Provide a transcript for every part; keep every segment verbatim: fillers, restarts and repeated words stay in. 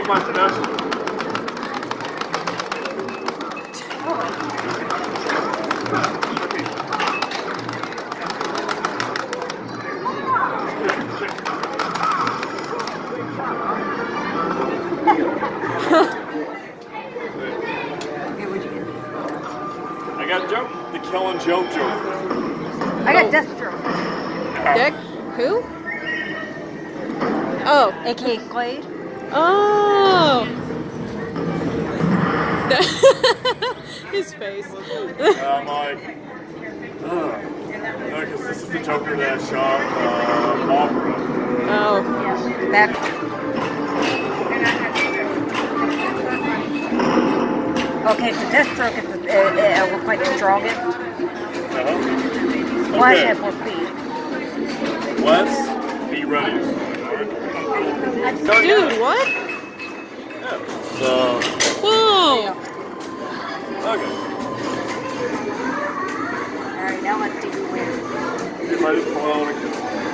my special. I got joke, the killing joke joke. I got death joke. Dick? Who? Oh. A K A Glade. Oh. His face. I'm like, ugh. No, because this is the Joker that shot uh, Opera. Oh. Back. Okay, the death stroke is uh, uh, look like the strongest. Uh-huh. Flash Okay. has more speed. Let's be ready. Alright. Dude, what? Yeah. So, Whoa. okay. Alright, now let's see who wins. If I just pull out a kill.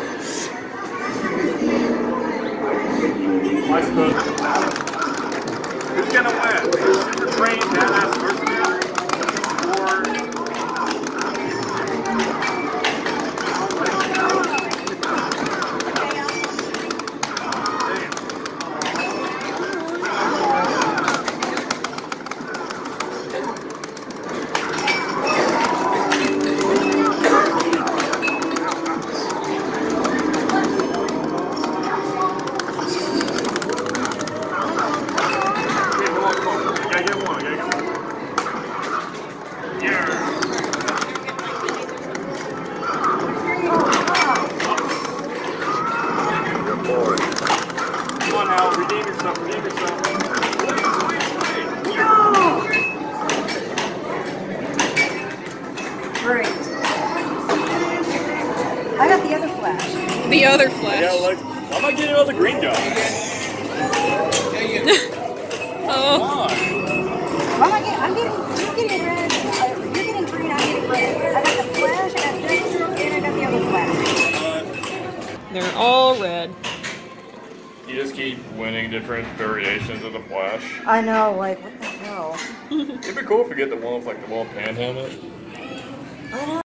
I suppose. Who's gonna win? Super trained badass mercenary? Or come on now, redeem yourself, redeem yourself. Wait, wait, wait. No! Great. I got the other flash. The other Yeah, Flash. like, I'm not getting all the green guys. Oh. Come on. Why am I getting? I'm getting. You're getting red. Uh, you're getting green. I'm getting red. I got the flash. I got death stroke, and I got the other flash. They're all red. You just keep winning different variations of the Flash. I know. Like, what the hell? It'd be cool if we get the one with like the one pan helmet. I know.